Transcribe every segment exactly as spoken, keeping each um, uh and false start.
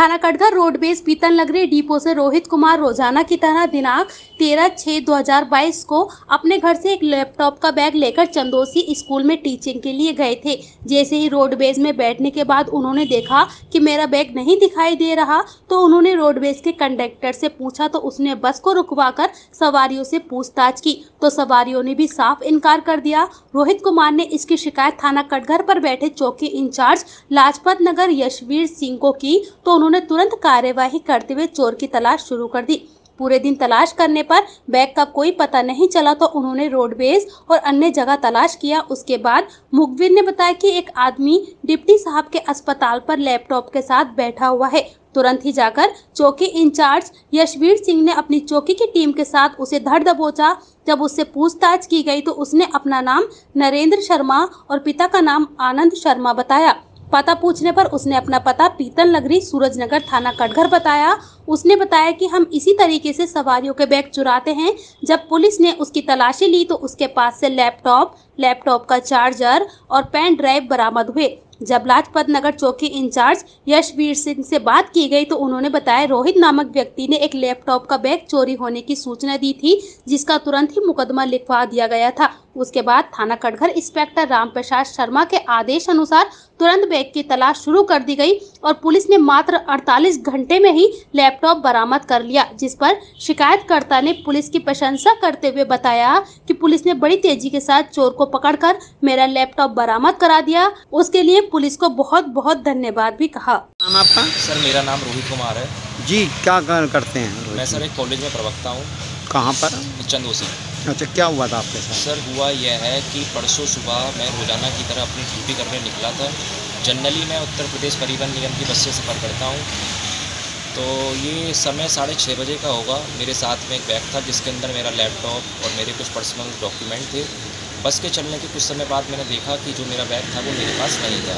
थाना कटघर रोडवेज पीतल नगरी डिपो से रोहित कुमार रोजाना की तरह दिनांक तेरह छह दो हज़ार बाईस को अपने घर से एक लैपटॉप का बैग लेकर चंदोसी स्कूल में टीचिंग के लिए गए थे। जैसे ही रोडवेज में बैठने के बाद उन्होंने देखा कि मेरा बैग नहीं दिखाई दे रहा, तो उन्होंने रोडवेज के कंडक्टर से पूछा तो उसने बस को रुकवाकर सवारियों से पूछताछ की, तो सवारियों ने भी साफ इनकार कर दिया। रोहित कुमार ने इसकी शिकायत थाना कटघर पर बैठे चौकी इंचार्ज लाजपत नगर यशवीर सिंह को की, तो उन्होंने तुरंत कार्यवाही करते हुए चोर की तलाश शुरू कर दी। पूरे दिन तलाश करने पर बैग का कोई पता नहीं चला, तो उन्होंने रोडवेज और अन्य जगह तलाश किया। उसके बाद मुखबिर ने बताया कि एक आदमी डिप्टी साहब के अस्पताल पर लैपटॉप के साथ बैठा हुआ है। तुरंत ही जाकर चौकी इंचार्ज यशवीर सिंह ने अपनी चौकी की टीम के साथ उसे धर दबोचा। जब उससे पूछताछ की गई तो उसने अपना नाम नरेंद्र शर्मा और पिता का नाम आनंद शर्मा बताया। पता पूछने पर उसने अपना पता पीतल नगरी सूरजनगर थाना कटघर बताया। उसने बताया कि हम इसी तरीके से सवारियों के बैग चुराते हैं। जब पुलिस ने उसकी तलाशी ली तो उसके पास से लैपटॉप, लैपटॉप का चार्जर और पेन ड्राइव बरामद हुए। जब लाजपत नगर चौकी इंचार्ज यशवीर सिंह से बात की गई तो उन्होंने बताया रोहित नामक व्यक्ति ने एक लैपटॉप का बैग चोरी होने की सूचना दी थी, जिसका तुरंत ही मुकदमा लिखवा दिया गया था। उसके बाद थाना कटघर इंस्पेक्टर रामप्रसाद शर्मा के आदेश अनुसार तुरंत बैग की तलाश शुरू कर दी गई और पुलिस ने मात्र अड़तालीस घंटे में ही लैपटॉप बरामद कर लिया, जिस पर शिकायतकर्ता ने पुलिस की प्रशंसा करते हुए बताया कि पुलिस ने बड़ी तेजी के साथ चोर को पकड़कर मेरा लैपटॉप बरामद करा दिया। उसके लिए पुलिस को बहुत बहुत धन्यवाद भी कहा। नाम आपका? सर मेरा नाम रोहित कुमार है जी। क्या करते हैं? मैं सर एक कॉलेज में प्रवक्ता हूँ। कहाँ पर? चंदोसी। अच्छा, क्या हुआ था आपके साथ? सर हुआ यह है कि परसों सुबह मैं रोजाना की तरह अपनी ड्यूटी करने निकला था। जनरली मैं उत्तर प्रदेश परिवहन निगम की बस से सफ़र करता हूँ। तो ये समय साढ़े छः बजे का होगा। मेरे साथ में एक बैग था जिसके अंदर मेरा लैपटॉप और मेरे कुछ पर्सनल डॉक्यूमेंट थे। बस के चलने के कुछ समय बाद मैंने देखा कि जो मेरा बैग था वो मेरे पास नहीं था।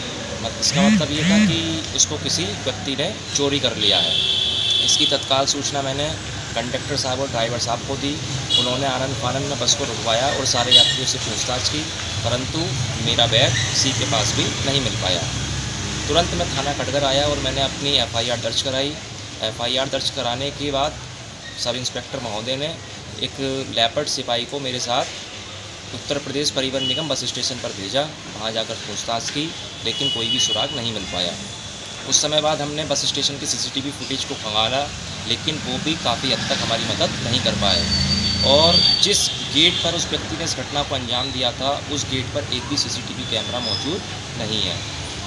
इसका मतलब ये था कि इसको किसी व्यक्ति ने चोरी कर लिया है। इसकी तत्काल सूचना मैंने कंडक्टर साहब और ड्राइवर साहब को दी। उन्होंने आनंद फानंद में बस को रुकवाया और सारे यात्रियों से पूछताछ की, परंतु मेरा बैग किसी के पास भी नहीं मिल पाया। तुरंत मैं थाना कटघर आया और मैंने अपनी एफ आई आर दर्ज कराई। एफ आई आर दर्ज कराने के बाद सब इंस्पेक्टर महोदय ने एक लैपर्ड सिपाही को मेरे साथ उत्तर प्रदेश परिवहन निगम बस स्टेशन पर भेजा। वहाँ जाकर पूछताछ की, लेकिन कोई भी सुराग नहीं मिल पाया। उस समय बाद हमने बस स्टेशन की सीसीटीवी फुटेज को खंगाला, लेकिन वो भी काफ़ी हद तक हमारी मदद नहीं कर पाए। और जिस गेट पर उस व्यक्ति ने इस घटना को अंजाम दिया था, उस गेट पर एक भी सीसीटीवी कैमरा मौजूद नहीं है।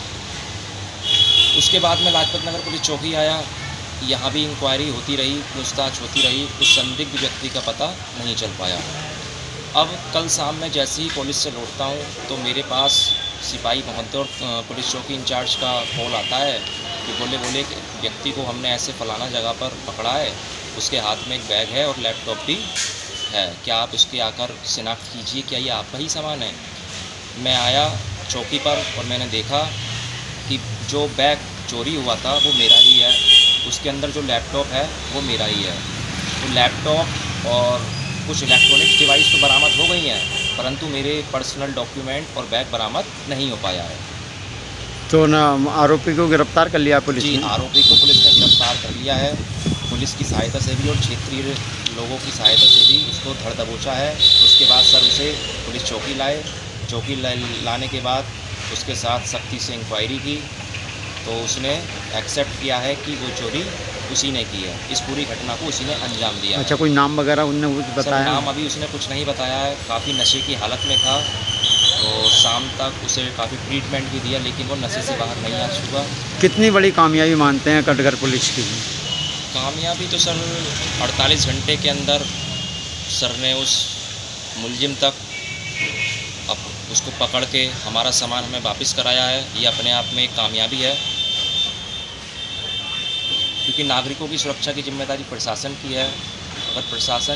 उसके बाद मैं लाजपत नगर पुलिस चौकी आया। यहाँ भी इंक्वायरी होती रही, पूछताछ होती रही, उस संदिग्ध व्यक्ति का पता नहीं चल पाया। अब कल शाम में जैसे ही पुलिस से लौटता हूँ तो मेरे पास सिपाही महोदय और पुलिस चौकी इंचार्ज का कॉल आता है कि बोले बोले व्यक्ति को हमने ऐसे फलाना जगह पर पकड़ा है, उसके हाथ में एक बैग है और लैपटॉप भी है, क्या आप उसकी आकर शिनाख्त कीजिए, क्या ये आपका ही सामान है। मैं आया चौकी पर और मैंने देखा कि जो बैग चोरी हुआ था वो मेरा ही है, उसके अंदर जो लैपटॉप है वो मेरा ही है। तो लैपटॉप और कुछ इलेक्ट्रॉनिक्स डिवाइस तो बरामद हो गई हैं, परंतु मेरे पर्सनल डॉक्यूमेंट और बैग बरामद नहीं हो पाया है। तो ना आरोपी को गिरफ्तार कर लिया पुलिस जी, ने? आरोपी को पुलिस ने गिरफ्तार कर लिया है। पुलिस की सहायता से भी और क्षेत्रीय लोगों की सहायता से भी उसको धर दबोचा है। उसके बाद सर उसे पुलिस चौकी लाए। चौकी लाने के बाद उसके साथ सख्ती से इंक्वायरी की, तो उसने एक्सेप्ट किया है कि वो चोरी उसी ने की है। इस पूरी घटना को उसी ने अंजाम दिया। अच्छा, कोई नाम वगैरह उनने कुछ बताया? नाम अभी उसने कुछ नहीं बताया है। काफ़ी नशे की हालत में था, तो शाम तक उसे काफ़ी ट्रीटमेंट भी दिया, लेकिन वो नशे से बाहर नहीं आ चुका। कितनी बड़ी कामयाबी मानते हैं कटघर पुलिस की? कामयाबी तो सर अड़तालीस घंटे के अंदर सर ने उस मुलजिम तक अब उसको पकड़ के हमारा सामान हमें वापस कराया है। ये अपने आप में एक कामयाबी है, क्योंकि नागरिकों की सुरक्षा की जिम्मेदारी प्रशासन की है। अगर प्रशासन